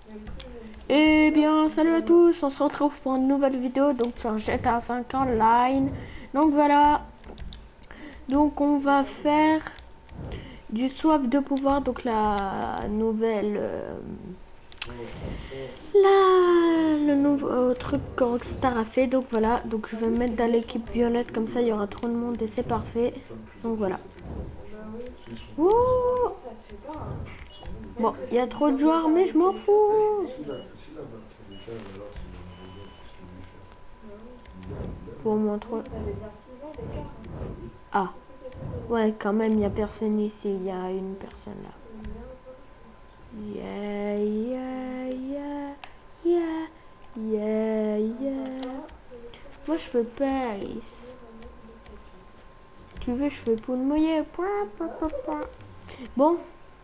Eh bien, salut à tous, on se retrouve pour une nouvelle vidéo donc sur GTA 5 Online. Donc voilà, donc on va faire du soif de pouvoir, donc la nouvelle, le nouveau truc que Rockstar a fait. Donc voilà, donc je vais me mettre dans l'équipe violette comme ça il y aura trop de monde et c'est parfait. Donc voilà. Ouh. Bon, il y a trop de joueurs mais je m'en fous. Pour montrer. Ah, ouais, quand même, il n'y a personne ici. Il y a une personne là. Yeah, yeah, yeah, yeah, yeah, yeah. Moi, je fais Paris. Tu veux, je fais poule mouillée. Bon.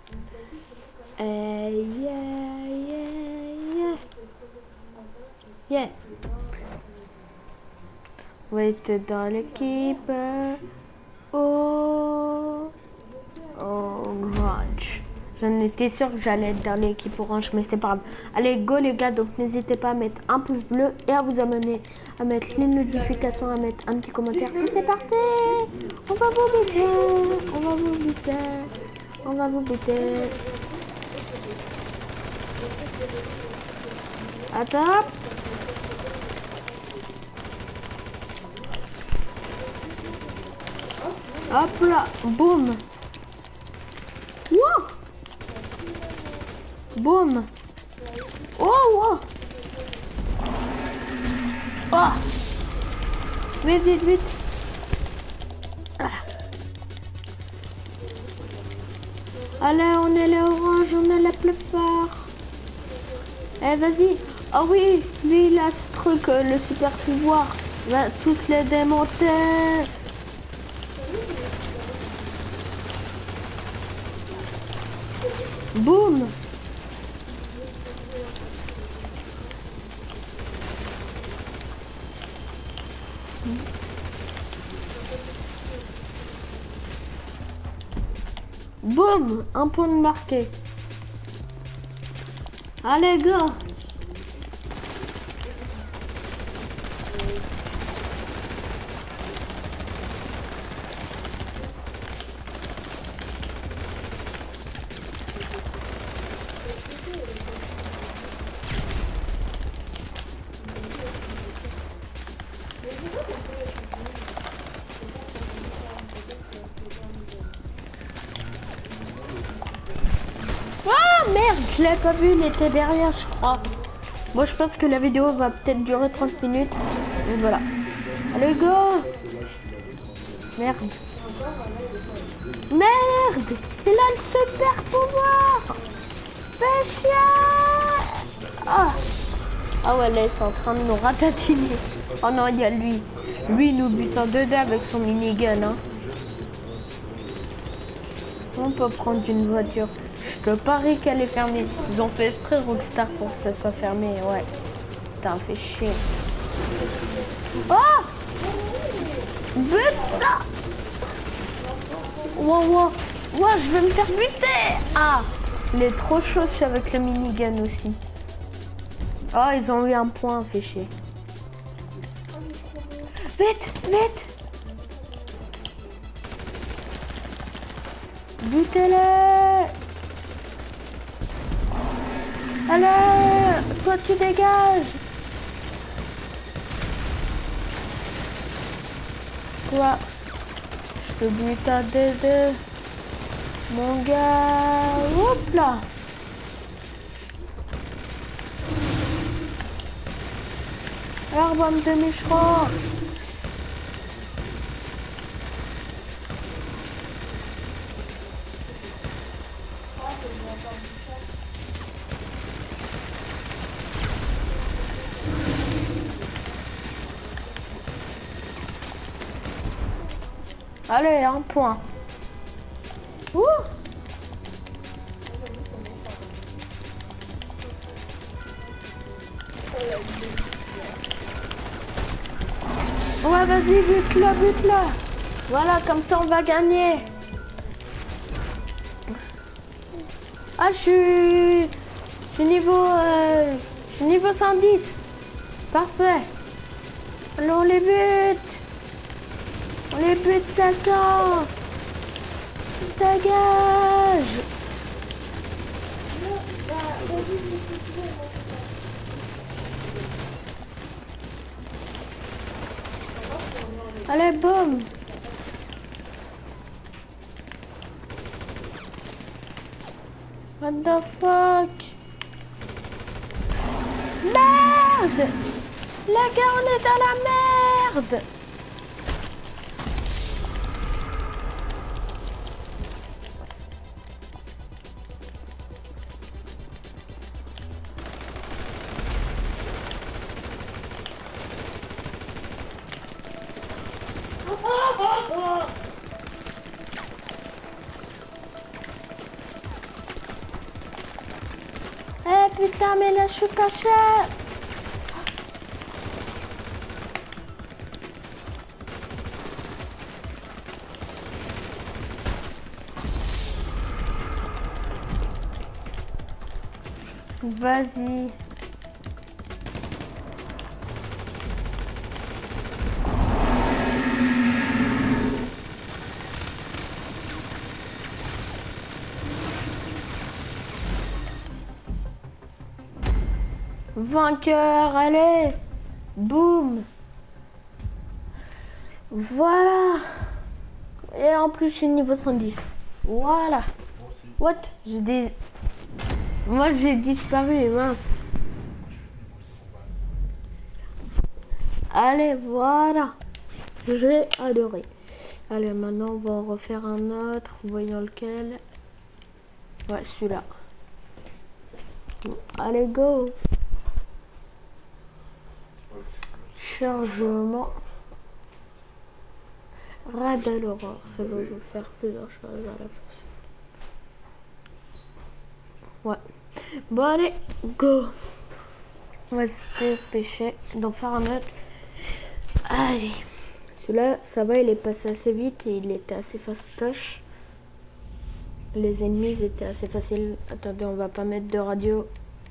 Yeah, yeah, yeah. Yeah. On va être dans l'équipe. Orange. J'en étais sûre que j'allais être dans l'équipe orange, mais c'est pas grave. Allez, go les gars, donc n'hésitez pas à mettre un pouce bleu et à vous abonner, à mettre les notifications, à mettre un petit commentaire. Puis c'est parti. On va vous buter. On va vous buter. On va vous buter. Attends. Hop là, boum. Wow. Boum. Oh, wow. Oh. Vite, vite, vite. Ah. Allez, on est les oranges, on est les plus forts. Eh, vas-y. Oh oui, lui, il a ce truc, le super pouvoir. Il va tous les démonter. Boum. Boum. Un point de marqué. Allez, go. Ah merde, je l'ai pas vu, il était derrière je crois. Moi je pense que la vidéo va peut-être durer 30 minutes. Et voilà. Allez go. Merde. Merde. Il a le super pouvoir. Fais chier. Ah. Ah ouais là ils sont en train de nous ratatiner. Oh non il y a lui. Lui il nous bute en 2D avec son minigun hein. On peut prendre une voiture. Je te parie qu'elle est fermée. Ils ont fait exprès Rockstar pour que ça soit fermé. Ouais. Putain, fait chier. Oh! Putain! Wow, wow. Wow, je vais me faire buter! Ah! Il est trop chaud avec le minigun aussi. Oh, ils ont eu un point, fait chier. Vite, vite! Butez-le! Allez, toi tu dégages. Toi, je te bute à deux. Mon gars, hop là. Alors, bande de méchants. Allez, un point. Ouh. Ouais, vas-y, bute-la, bute-la. Voilà, comme ça on va gagner. Ah, je suis... Je suis niveau 110. Parfait. Alors on les bute. On les bute, d'accord. Dégage. Allez, boum. What the fuck? Merde! Les gars, on est dans la merde! Eh putain, mais là je suis caché! Vas-y. Vainqueur, allez! Boum! Voilà! Et en plus, je suis niveau 110. Voilà! What? J'ai des... Moi, j'ai disparu, mince. Allez, voilà! J'ai adoré. Allez, maintenant, on va en refaire un autre. Voyons lequel. Ouais, celui-là. Allez, go! Chargement. Radar l'aurore, ça va vous faire plusieurs choses à la fois. Ouais. Bon allez, go. On va se dépêcher d'en faire un autre. Allez. Celui-là, ça va, il est passé assez vite et il était assez fastoche. Les ennemis ils étaient assez faciles. Attendez, on va pas mettre de radio.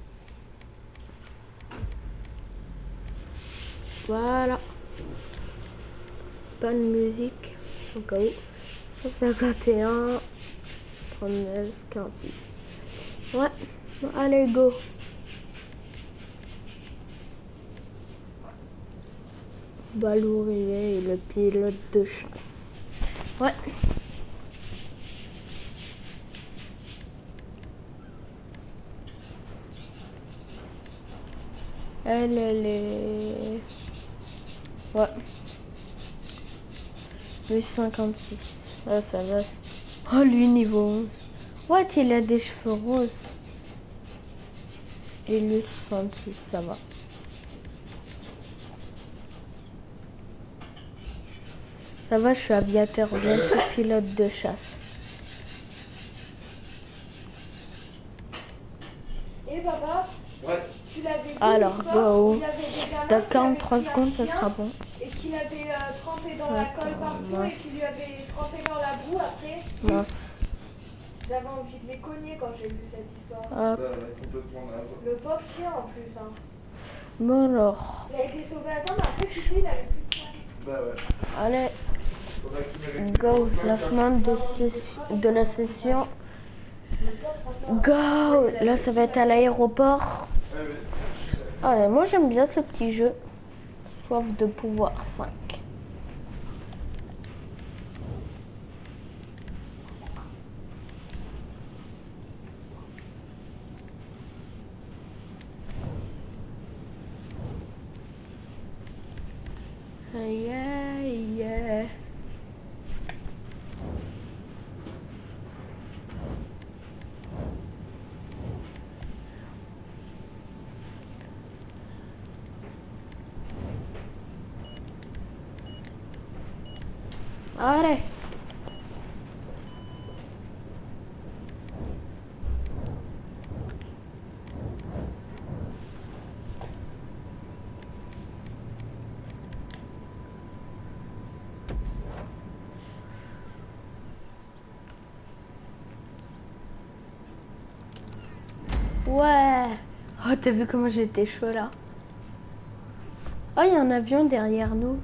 Voilà. Pas de musique au cas où. 151 39 46. Ouais, bon, allez go. Balourier et le pilote de chasse. Ouais. Elle est... Ouais. 856. Ah, ça va. Oh, lui, niveau 11. What, il a des cheveux roses. Et lui, 66, ça va. Ça va, je suis aviateur, bientôt pilote de chasse. Et papa, Ouais. tu l'avais dit Alors, l'histoire où go. il y avait des gamins Dans qui avaient 43 pris un secondes, ça chien sera bon. et qu'il avait trempé dans la colle partout mince. et qu'il lui avait trempé dans la boue après. Mince. J'avais envie de les cogner quand j'ai vu cette histoire. Hop. Bah ouais, complètement naze. Le pauvre chien en plus. Hein. Bon alors. Il a été sauvé à temps, mais après tu sais, il avait plus de poils. Bah ouais. Allez, Faudrait qu'il m'avait go. Lancement de la session. Le pauvre, franchement. Go. Là, ça va être à l'aéroport. Ah oui. Ah, ouais, moi, j'aime bien ce petit jeu. Soif de pouvoir 5. Yeah, yeah. Allez. Ouais. Oh, t'as vu comment j'étais chaud là? Oh, il y a un avion derrière nous.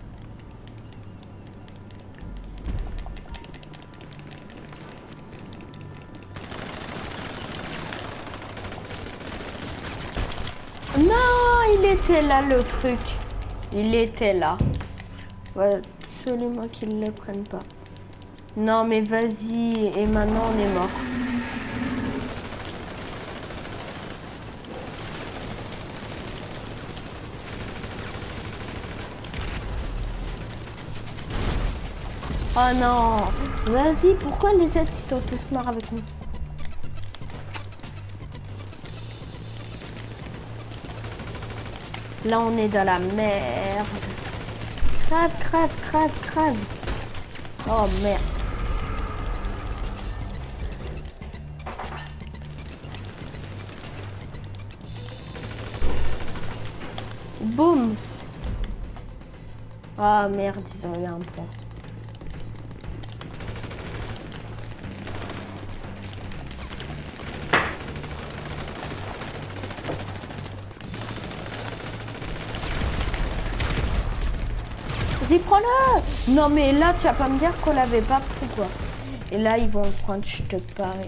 Non, il était là le truc. Il était là. Ouais, absolument qu'ils ne le prennent pas. Non mais vas-y, et maintenant on est mort. Oh non, vas-y, pourquoi les autres ils sont tous morts avec nous? Là on est dans la merde. Crève, crève, crève, crève. Oh merde. Boum. Ah merde, ils ont eu un point. Vas-y, prends-le. Non mais là, tu vas pas me dire qu'on l'avait pas pris quoi. Et là, ils vont le prendre, je te parie.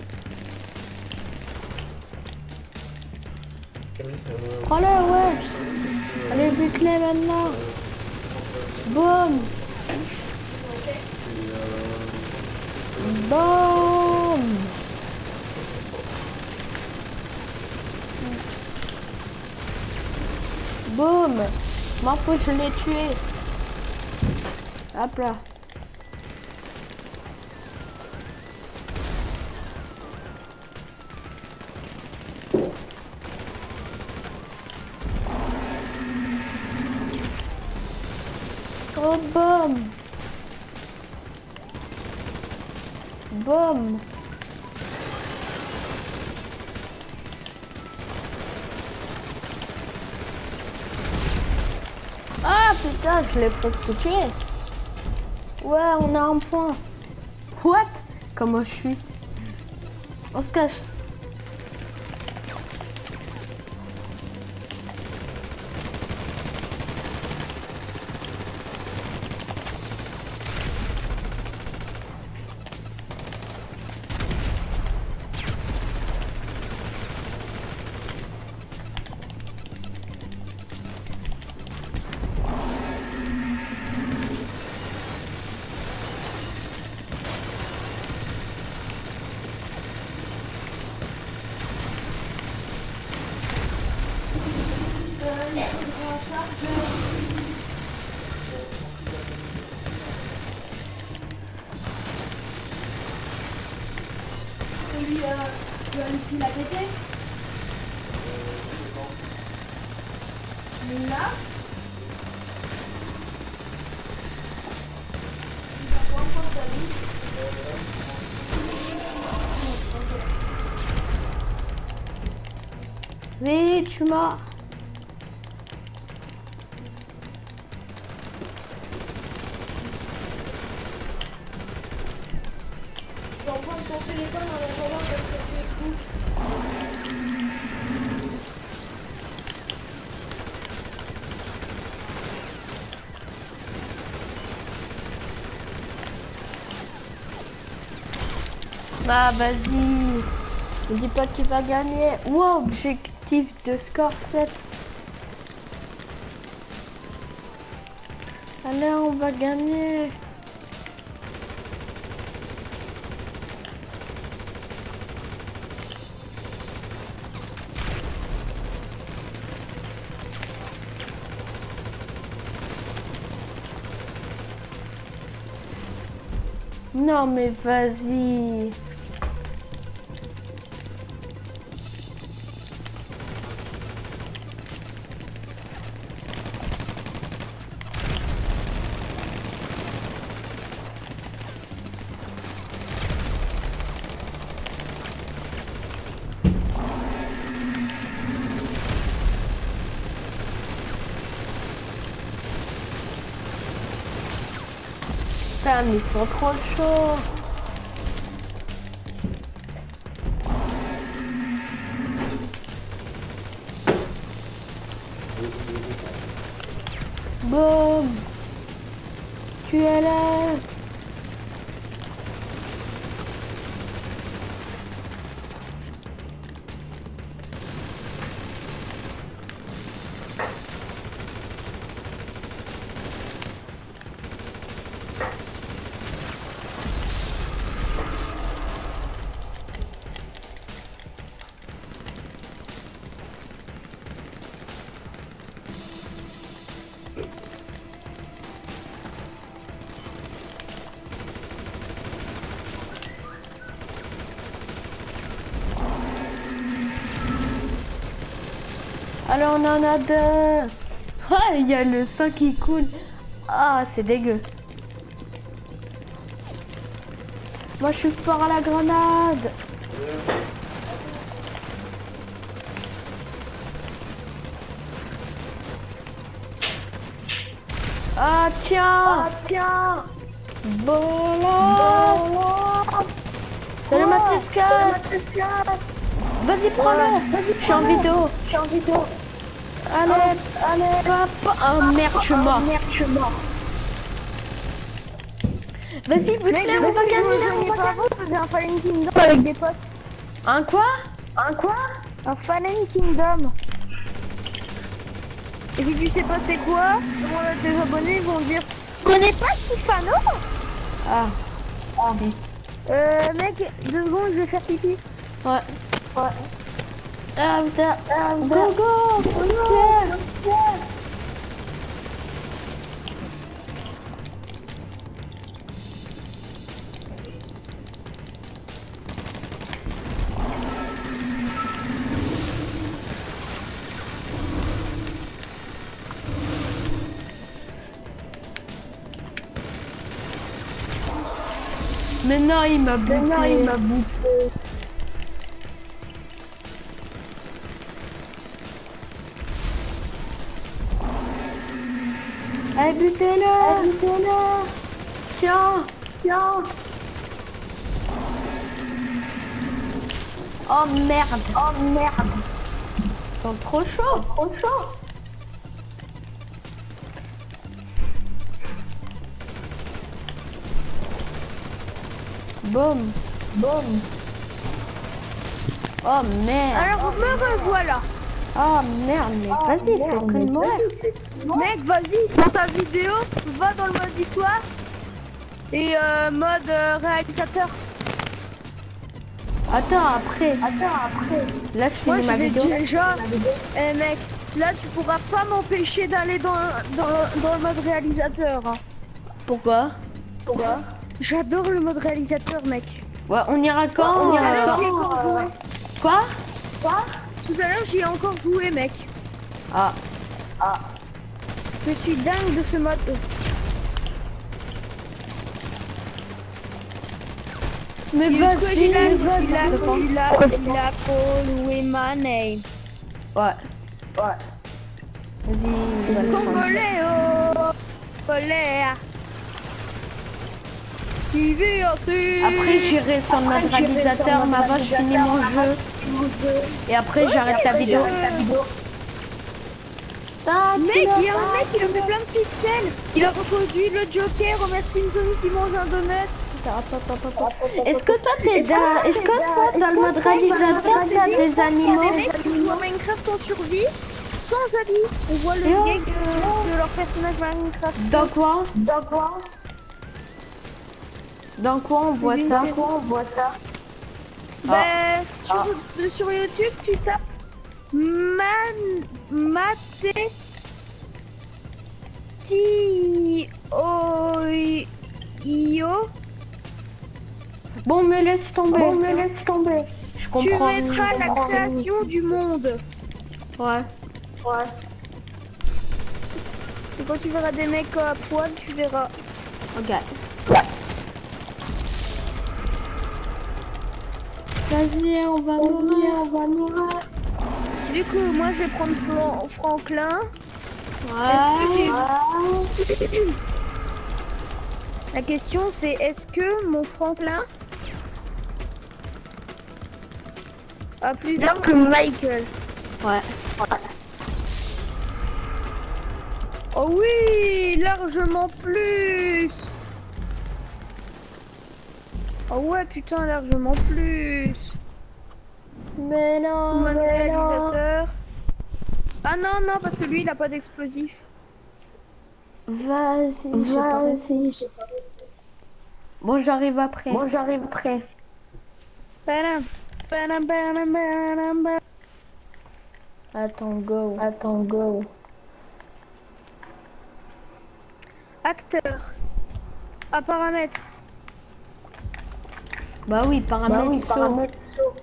Prends-le, ouais. Allez, bute-les maintenant. Boum. Boum. Boum. M'en fous, je l'ai tué. Hop là. Oh, boum. Boum. Ah putain, je l'ai presque tué. Ouais, on a un point. What? Comment je suis? On se cache. Tu as réussi la péter? Mais là, tu vas pas encore ta vie. Vite, tu m'as. Je vais en prendre ton téléphone en attendant que je te écoute. Bah vas-y. Ne dis pas qu'il va gagner. Wow, objectif de score 7. Allez, on va gagner. Non mais vas-y. Putain, mais ils sont trop chauds. Boum. Tu es là. Alors on en a deux. Ah, il y a le sang qui coule. Ah, c'est dégueu. Moi, je suis fort à la grenade. Ah, tiens. Voilà. Salut Matisca. Vas-y, prends-le. Je suis en vidéo. Allez, papa. Oh merde, je suis mort. Vas-y, bute-le, on va gagner. Vous faisiez un Fallen Kingdom avec des potes. Un quoi? Un Fallen Kingdom. Et si tu sais pas c'est quoi, demande à tes abonnés, ils vont dire tu connais pas Sifano? Ah, Mec, 2 secondes, je vais faire pipi. ouais. Ah, putain. Go. Mais non, il m'a buté. Allez, butez-le. Tiens. Oh merde. Ils sont trop chauds. Boum. Oh merde. Alors me revoilà. Oh merde, mais vas-y, t'es en train de mourir. Mec, vas-y, dans ta vidéo, va dans le mode histoire et mode réalisateur. Attends, après. Là, je Moi, finis je ma vais vidéo. déjà. Eh mec, là tu pourras pas m'empêcher d'aller dans le mode réalisateur. Hein. Pourquoi? J'adore le mode réalisateur, mec. Ouais, on ira quand? Tout à l'heure, j'y ai encore joué. Quoi? Tout à l'heure, j'y ai encore joué, mec. Ah, Je suis dingue de ce mode. mais Il a vas-y. call with my name. Ouais. Vas-y, on va le prendre. Congolais, oh, Congolais. Qui vit aussi. Après, j'irai sur le mode réalisateur, mais avant, je finis mon jeu. Et après, j'arrête la vidéo. Mec, il y a un mec qui a fait plein de pixels. Il a reproduit le Joker, Homer Simpson qui mange un donut. Est-ce que toi, dans le mode réalisateur, t'as des Il y a animaux? des mecs qui jouent à Minecraft en survie sans habits. On voit le sgeg de leur personnage Minecraft. Dans quoi? Dans quoi on voit Une ça? série. Ben, sur YouTube, tu tapes Maté Io. Bon, me laisse tomber. Je Tu comprends. mettras la création du monde. Ouais. Et quand tu verras des mecs à poil, tu verras. Ok. Vas-y, on va mourir. Du coup, moi je vais prendre Franklin. Ouais. La question c'est est-ce que mon Franklin a plus d'armes que Michael? Ouais. Oh oui, largement plus. Oh ouais, putain, largement plus. Mais non, Mode réalisateur. Ah non, non, parce que lui, il a pas d'explosif. Vas-y, j'ai pas réussi. Bon, j'arrive après. Badam, badam, badam, badam, badam. Attends, go. Acteur. À paramètres. Bah oui, paramètres. Saut.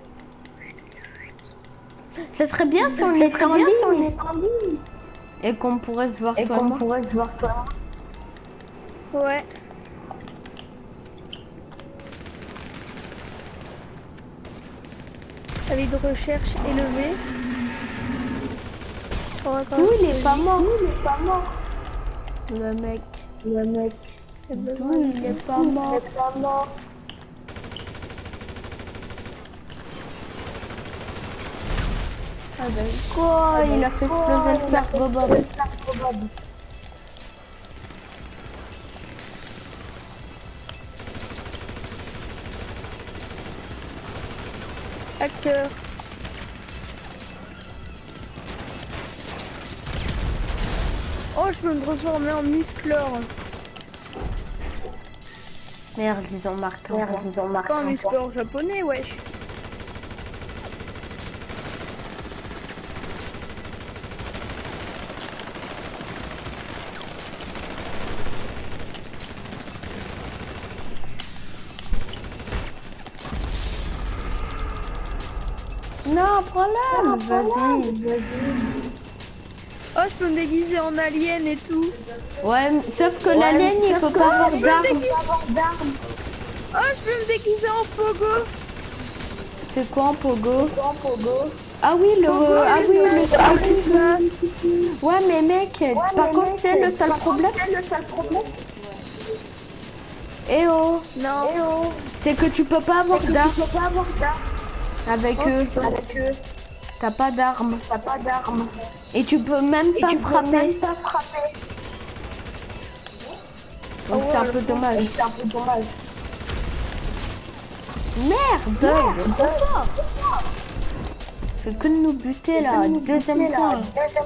Ça serait bien si on était en ligne. Et qu'on pourrait se voir toi et moi. Ouais. Avis de recherche élevé. D'où il est pas mort. Le mec. D'où il est pas mort. Ah ben quoi, il a fait exploser le Cargo Bob. Acteur. Oh, je peux me transformer en muscleur. Merde, ils ont marqué. Pas un muscleur japonais, wesh. Non, prends-le. Vas-y. Oh, je peux me déguiser en alien et tout. Ouais, sauf que l'alien, il peut pas avoir d'armes. Oh, je peux me déguiser en pogo. C'est quoi un pogo? Ah oui, le... Ouais, mais mec, par contre, c'est le seul problème. Eh oh. Non. C'est que tu peux pas avoir d'armes. Avec eux. T'as pas d'armes. Et tu peux même pas frapper. Donc c'est un peu dommage. Merde. C'est que de nous buter là. Deuxième point.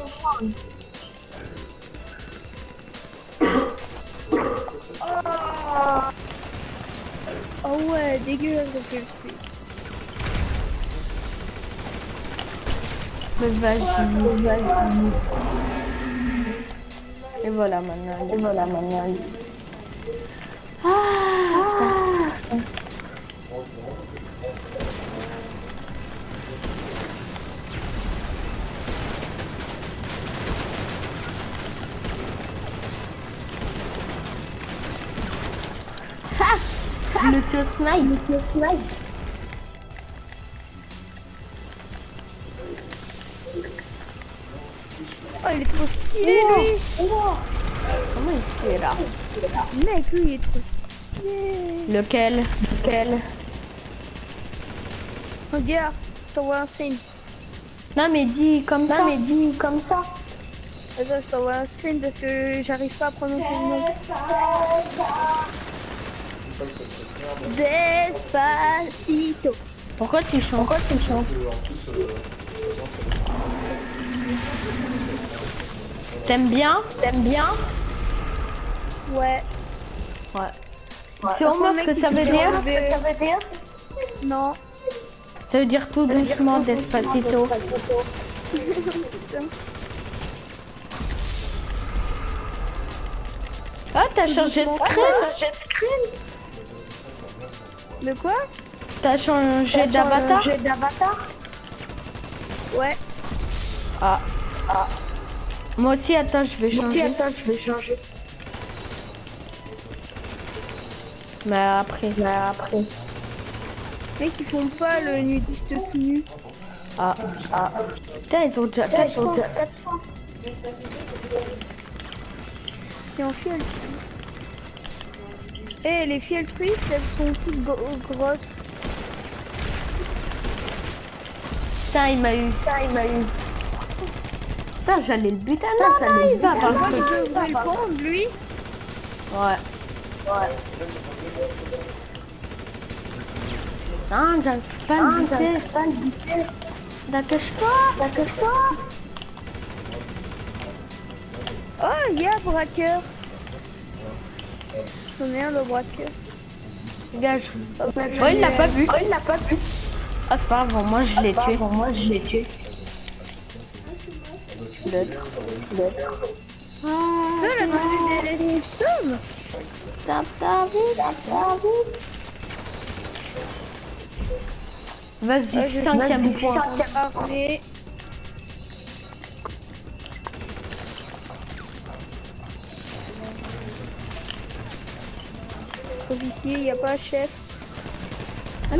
Oh ouais, dégueulasse le kill twist. Mais vas-y. Et voilà maintenant. Le tir snipe. Oh, il est trop stylé, lui. Comment il fait là? Mec, lui, il est trop stylé. Lequel? Regarde, je t'envoie un screen. Non mais dis comme ça. Attends, je t'envoie un screen parce que j'arrive pas à prononcer le nom. Despacito. Pourquoi tu chantes? T'aimes bien? Ouais. C'est au moins ce que ça veut dire? Non. Ça veut dire tout doucement Despacito. Ah, t'as changé de screen? De quoi? T'as changé d'avatar? Ouais. Ah. Moi aussi, attends, je vais changer. Mais après. Mec, ils font pas le nudiste tout nu. Ah. Putain, ils ont déjà 4 points. Et en fille altruiste. Eh, les filles altruistes, elles sont toutes grosses. Putain, il m'a eu. Putain, j'allais le buter. Non, non, il va avoir Moi, le je truc. devrais le prendre, lui. Ouais. Non, j'arrive pas à le buter. N'attache-toi. Oh, il y a braqueur. J'en ai un, le braqueur. Dégage. Oh, il l'a pas vu. Ah, c'est pas grave, moi je l'ai tué. L'autre. Ça, la tenue des LS Custom. Tape, vite. Vas-y, 5e point. Armée. Officier, il n'y a pas chef. Allez.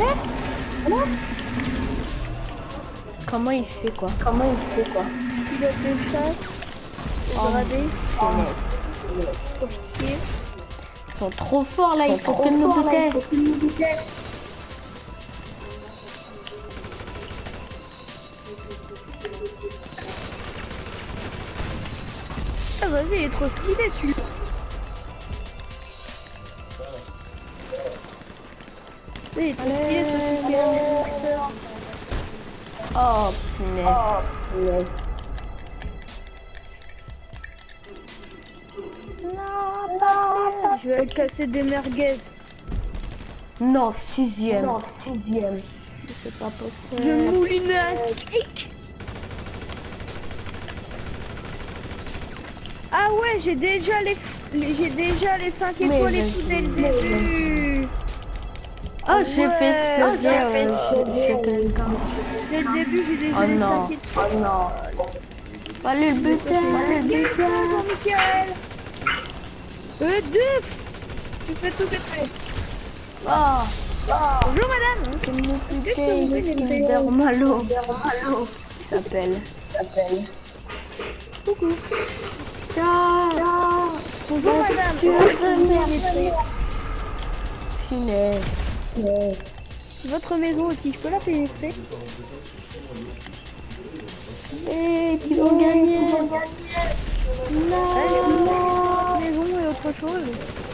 Comment il fait quoi? Pilote de chasse. Gradé. Officier. Ils sont trop forts là, il faut que nous buter. Ah vas-y, il est trop stylé celui-là. Il est trop stylé ce officier. Oh punaise. Je vais casser des merguez. Non, 6e. C'est pas possible. Je mouline un kick. Ah ouais, j'ai déjà les 5 étoiles et tout dès le début. Oh, j'ai fait exploser chez quelqu'un. Dès le début, j'ai déjà Oh les non. 5 étoiles. Allez le buter. Jean-Michel. Duf. Tu fais tout péter. Oh, Bonjour madame. Est-ce que je peux vous aider, madame? Dermalo. Il s'appelle. Coucou. Ciao. Bonjour madame. Punaise. Votre maison aussi, je peux la pénétrer? Et ils vont gagner. Allez, votre maison et autre chose.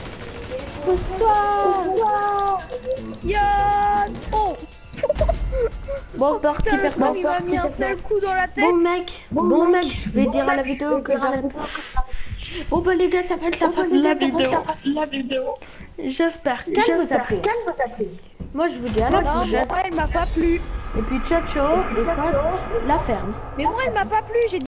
Ya. Oh. Bon, parti, Putain, le personne. truc, il m'a mis un seul coup dans la tête. Bon mec, je vais dire à la vidéo que j'arrête. Bon bah les gars, ça va être la fin de la vidéo. J'espère qu'elle vous a plu. Moi je vous dis à la Non, prochaine. moi elle m'a pas plu. Et puis ciao ciao, et la ferme. Mais moi elle m'a pas plu, j'ai